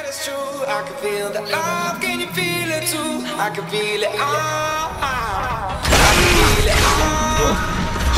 it's true. I can feel the love. Can you feel it too? I can feel it. I can feel it.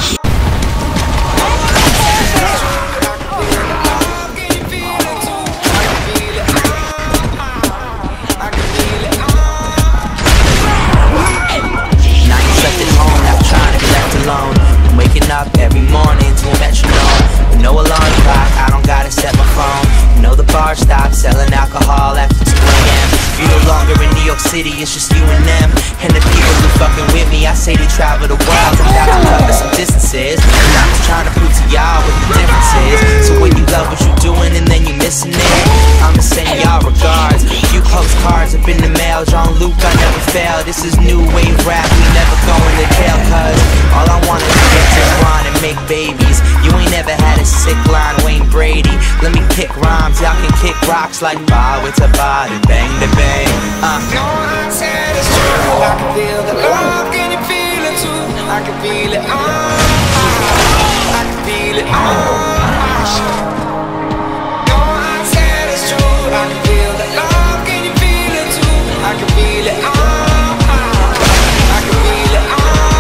Waking up every morning to a metronome with no alarm clock, I don't gotta set my phone. You know the bar stops selling alcohol after 2 a.m. You're no longer in New York City, it's just you and them. And the people who fucking with me, I say they travel the world. I'm about to cover some distances, and I'm just trying to prove to y'all what the difference is. So when you love what you're doing and then you missing it, I'ma send y'all regards. Few postcards up in the mail, Jean-Luc, I never fail. This is new wave rap, we never going to jail. Cause all I want is to get to run and make babies. You ain't never had a sick line, Wayne Brady. Let me kick rhymes, y'all can kick rocks like bar with a body, bang to bang. No one said it's true. I can feel the love, can you feel it too? I can feel it. I can feel it. No one said it's true. I can feel the love, can you feel it too? I can feel it. I can feel it.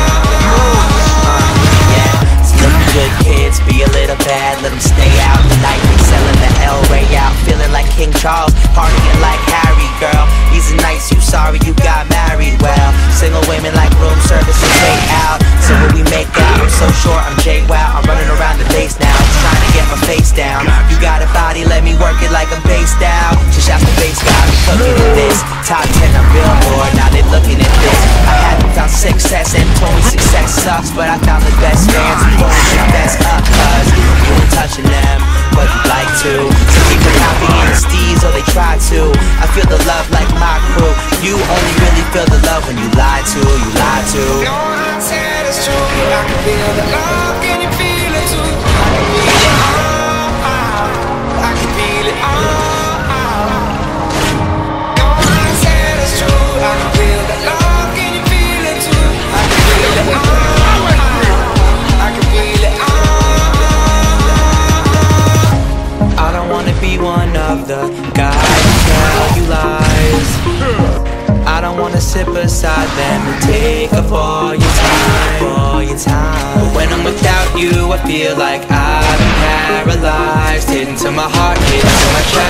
Yeah, some good kids be a little bad, let them stay out the night. Selling the L-Ray out, feeling like King Charles, partying like Harry, girl. Easy nights, you sorry you got married. Well, single women like room service and take out. So when we make out, I'm so short, I'm J-Wow. I'm running around the base now, trying to get my face down. You got a body, let me work it like I'm based out. Just ask the bass guy, be cooking at this. Top 10 on Billboard, now they looking at this. I haven't found success and told me success sucks, but I found the best fans who pulling their best up. Cause you ain't touching them, but you like to. So keep it happy in the steez, or they try to. I feel the love like my crew. You only really feel the love when you lie to, you lie to. No one said it's true. I can feel the love, can you feel it too? I can feel it. I can feel it. No one said it's true. I can feel the love, can you feel it too? I can feel it. I can feel it. I don't wanna be one of the guys who tell you lies. I don't wanna sit beside them and take up all your time, But when I'm without you, I feel like I've been paralyzed. Hidden to my heart, hidden to my chest.